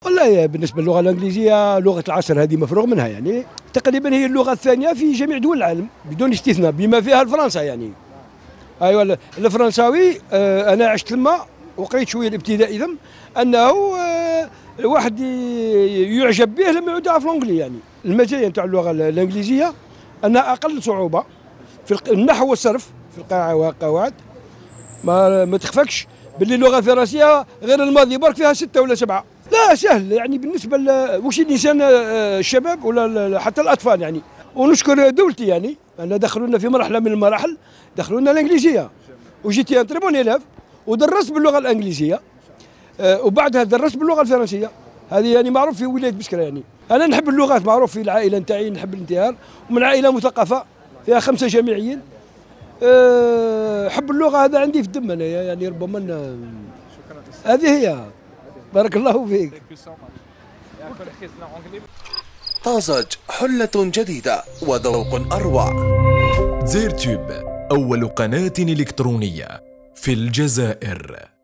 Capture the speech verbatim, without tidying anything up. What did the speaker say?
والله بالنسبه للغه الانجليزيه لغه العصر هذه مفروغ منها، يعني تقريبا هي اللغه الثانيه في جميع دول العالم بدون استثناء بما فيها الفرنسا يعني. ايوه الفرنساوي آه انا عشت لما وقريت شويه الابتدائي ثم انه آه الواحد يعجب به لما يعود في الانجلي. يعني المزايا نتاع اللغه الانجليزيه انها اقل صعوبه في النحو والصرف في القاعده والقواعد. ما ما تخفكش باللي اللغه الفرنسيه غير الماضي برك فيها ستة ولا سبعة. لا سهل يعني بالنسبه وش الانسان الشباب ولا حتى الاطفال يعني. ونشكر دولتي يعني انا دخلونا في مرحله من المراحل دخلونا الانجليزيه وجيت ان تري بون إيلاف ودرست باللغه الانجليزيه وبعدها درست باللغه الفرنسيه. هذه يعني معروف في ولايه بسكره. يعني انا نحب اللغات، معروف في العائله نتاعي نحب الانتهار ومن عائله مثقفه فيها خمسه جامعيين. حب اللغه هذا عندي في الدم انا يعني ربما هذه هي. بارك الله فيك. طازج حلة جديدة وذوق أروع. زيرتوب أول قناة إلكترونية في الجزائر.